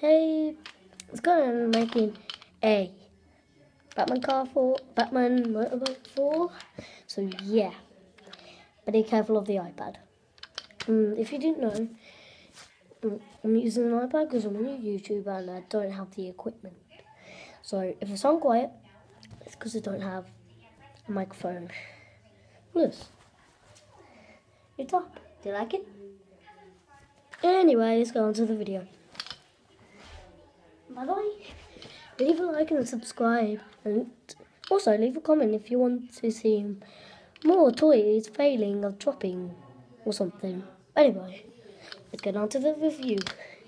Hey, it's going making a Batman car for Batman motorbike 4. So yeah, but be careful of the iPad. If you didn't know, I'm using an iPad because I'm a new YouTuber and I don't have the equipment. So if I sound quiet, it's because I don't have a microphone. Plus, it's up. Do you like it? Anyway, let's go on to the video. By the way, leave a like and subscribe, and also leave a comment if you want to see more toys failing or dropping or something. Anyway, let's get on to the review.